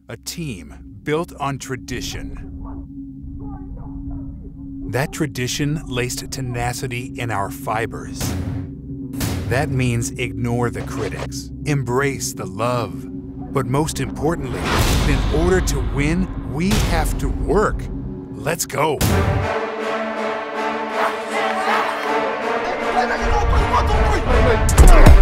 a team built on tradition. That tradition laced tenacity in our fibers. That means ignore the critics, embrace the love. But most importantly, in order to win, we have to work. Let's go. Hey,